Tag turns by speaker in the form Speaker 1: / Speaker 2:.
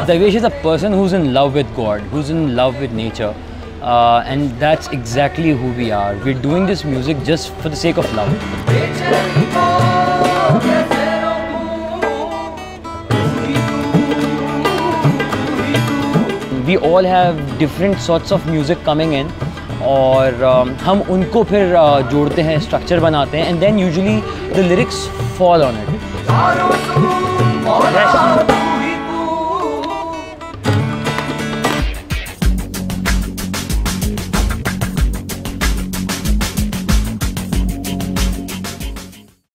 Speaker 1: Darvesh is a person who's in love with God, who's in love with nature, and that's exactly who we are. We're doing this music just for the sake of love. We all have different sorts of music coming in, और हम उनको फिर जोड़ते हैं, structure बनाते हैं, and then usually the lyrics fall on it.